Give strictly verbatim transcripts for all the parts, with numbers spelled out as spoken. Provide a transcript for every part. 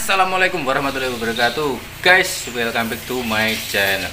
Assalamualaikum warahmatullahi wabarakatuh. Guys, welcome back to my channel.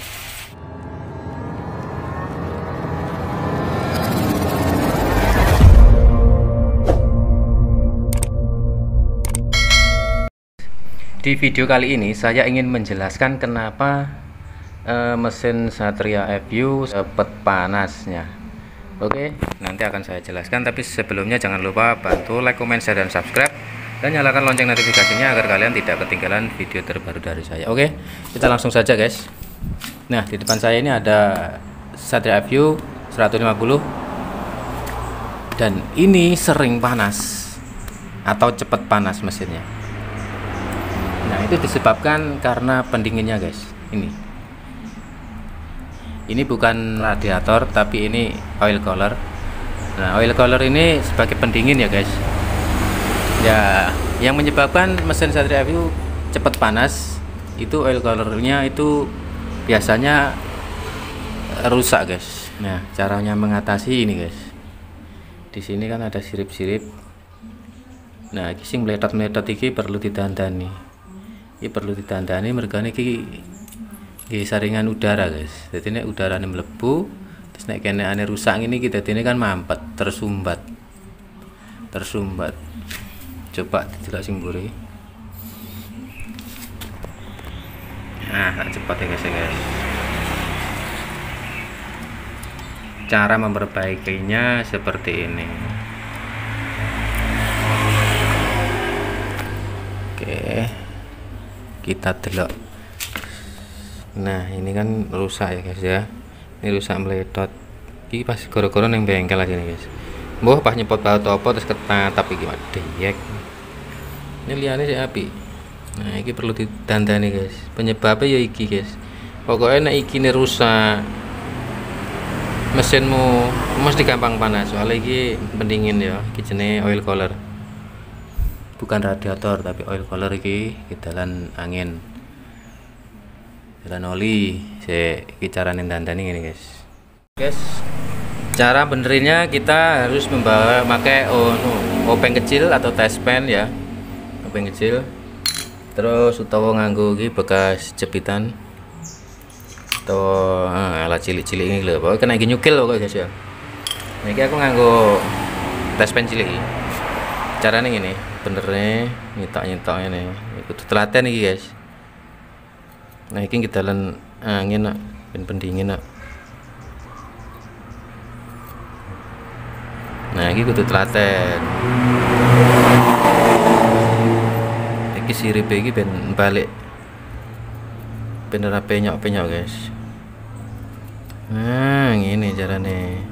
Di video kali ini saya ingin menjelaskan kenapa uh, mesin Satria F U cepat panasnya. Oke, nanti akan saya jelaskan, tapi sebelumnya jangan lupa bantu like, comment, share, dan subscribe, dan nyalakan lonceng notifikasinya agar kalian tidak ketinggalan video terbaru dari saya. Oke, kita langsung saja guys. Nah, di depan saya ini ada Satria F U seratus lima puluh, dan ini sering panas atau cepat panas mesinnya. Nah, itu disebabkan karena pendinginnya guys. Ini ini bukan radiator, tapi ini oil cooler. Nah, oil cooler ini sebagai pendingin ya guys. Ya, yang menyebabkan mesin Satria F U cepat panas itu oil coolernya itu biasanya rusak guys. Nah, caranya mengatasi ini guys. Di sini kan ada sirip-sirip. Nah, iki sing meletot-meletot iki perlu ditandani. Ini perlu ditandani mergane iki iki saringan udara guys. Jadi nek udarane mlebu terus nek kene ane rusak ini kita ini kan mampet, tersumbat. Tersumbat. Coba dijelak sing mburi. Nah, tak cepat ya guys, ya guys. Cara memperbaikinya seperti ini. Oke, kita delok. Nah, ini kan rusak ya guys ya. Ini rusak meletot. Ini pas goro-goro neng bengkel aja nih guys. Mbah pas nyepot baut apa terus ketatap iki diyek. Ini liane sih api. Nah, ini perlu ditandani guys. Penyebabnya ya iki guys. Pokoknya nek iki nih rusak, mesinmu mesti gampang panas. Soalnya iki pendingin ya. Iki jenenge oil cooler. Bukan radiator tapi oil cooler iki dalan angin. Dalan oli. Se iki carane dandani ngene guys. Guys, cara benerinnya kita harus membawa pakai oh, obeng kecil atau testpan ya. Obeng kecil. Terus utawa nganggo iki bekas jepitan. Atau ah, alat cilik-cilik ini lho. Pokoke kena iki nyukil kok guys ya. Nah, iki aku nganggo testpan cilik iki. Carane ngene, benernya nyetak-nyetak ini. Kudu telaten iki guys. Nah, iki kita dalan angin nak, ben pendingin nak. Nah, ini kudu telaten. Iki sirip iki ben balik. Ben ora penyok-penyok, guys. Nah, ngene carane.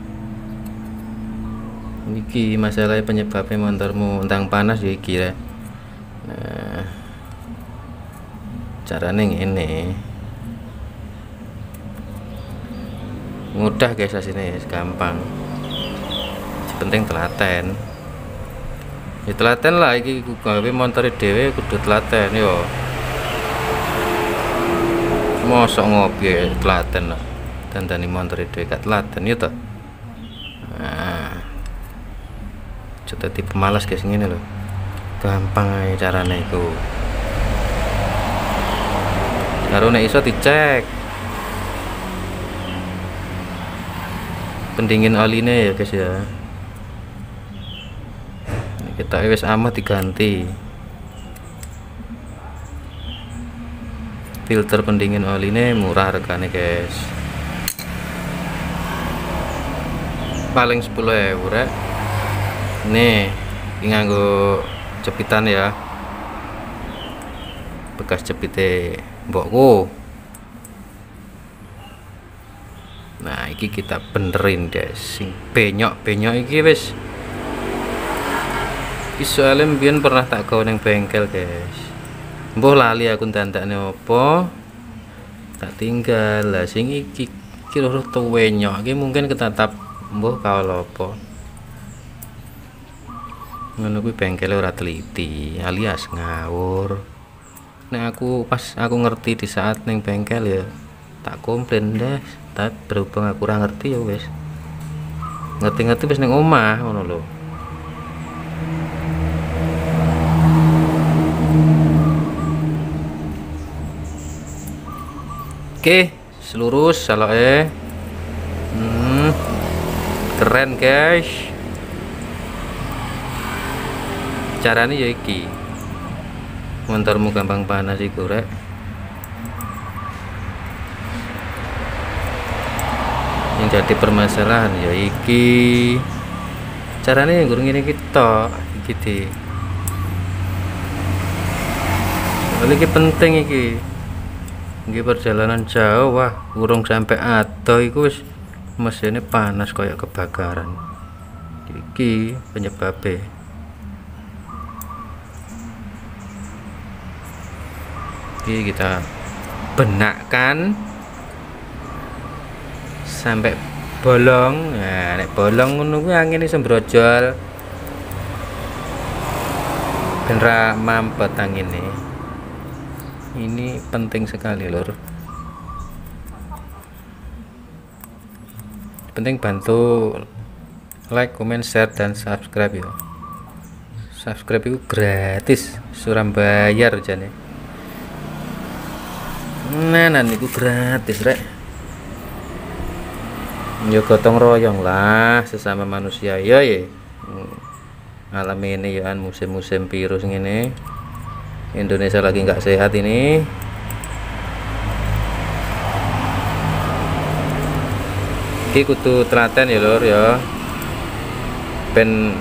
Iki masalah penyebabnya motormu entang panas ya iki ya. Nah, carane ngene. Mudah guys asine, gampang. Penting telaten ya, telaten lah iki gawe motor dhewe kudu telaten yo. Mosok ngopi telaten lah dandani motor dhewe gak telaten ya toh. Nah, coba tipe malas guys ngene lho. Gampang ae carane iku. Karo nek iso dicek pendingin oline ya guys ya. Kita wis amat diganti filter pendingin oli ini murah regane guys, paling sepuluh ewu rek. Nih nganggo jepitan ya, bekas jepite mbokku. Nah, iki kita benerin guys, sing penyok-penyok iki wis. Soalnya mbiyen pernah tak gawe ning bengkel guys. Mbah lali aku dandakne apa, tak tinggal. Lah sing iki kira tuwe nyok iki mungkin ketatap mbah kawal apa. Ngono kuwi bengkel ora teliti alias ngawur. Nek aku pas aku ngerti di saat ning bengkel ya tak komplain deh. Tapi berhubung aku ora ngerti ya wis. Ngerti-ngerti wis ning omah ngono lho. Oke, selurus saloke. Hmm, keren guys. Caranya ya iki. Motormu gampang panas iku rek. Yang jadi permasalahan ya iki. Caranya yang gurung ini kita gitu. Iki penting iki. Iki perjalanan jauh wah, urung sampai ado iku wis mesinnya panas kayak kebakaran. Iki penyebabnya. Iki kita benakkan sampai bolong. Nah, nek bolong ngono kuwi angin iso brojol. Ben ra mampet angine. Ini penting sekali lur. Penting bantu like, comment, share dan subscribe ya. Subscribe itu gratis, suram bayar jane. Nah, nanti itu gratis rek. Yo gotong royong lah sesama manusia ya ya. Alam ini ya musim-musim virus ini. Indonesia lagi nggak sehat ini. Iki kudu telaten ya lur ya. Ben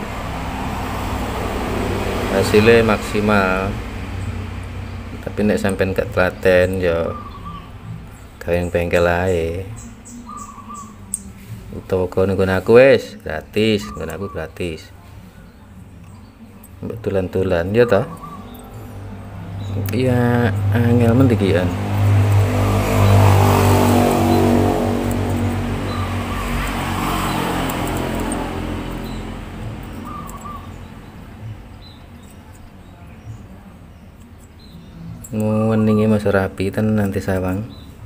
hasilnya maksimal. Tapi nek sampean gak telaten ya gawe bengkel ae. Utawa kono nggon aku wis gratis, nggon aku gratis. Mbok tulan-tulan ya toh. Iya, angel mendikian. Mendingi mas rapi ten nanti sawang.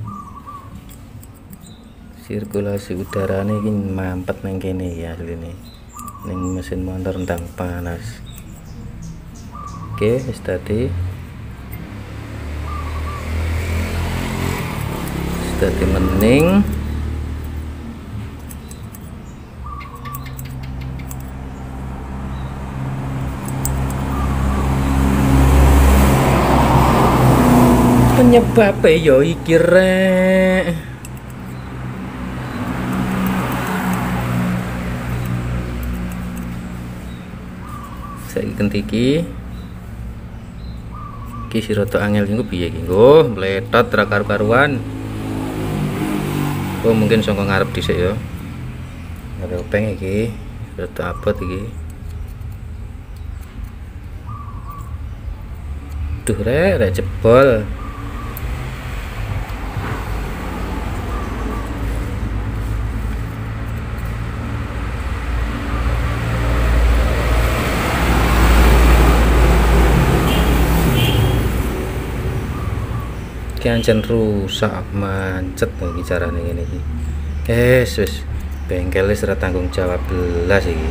Sirkulasi udara ini mampet neng kene ya ini. Neng mesin motor ndang panas. Oke, wis tadi. Dadi mening penyebabnya ya iki rek. Saiki kentiki iki siroto angel iku piye iki nggo meletot ra karu-karuan. Oh mungkin songko ngarep dhisik ya. Ada openg iki, rada abot iki. Duh rek, rek jebol. Ancen rusak mancet lagi carane ngene iki. Yes, wis bengkel wis ora tanggung jawab belas iki.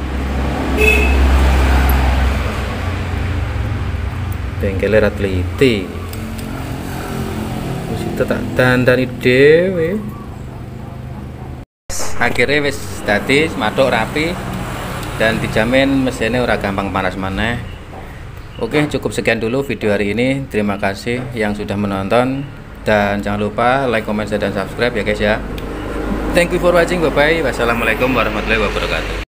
Bengkel ora teliti. Wis tak dandani dhewe. Akhirnya wis dadi matuk rapi dan dijamin mesinnya ora gampang panas maneh. Oke, cukup sekian dulu video hari ini. Terima kasih yang sudah menonton dan jangan lupa like, comment, share dan subscribe ya guys ya. Thank you for watching. Bye bye. Wassalamualaikum warahmatullahi wabarakatuh.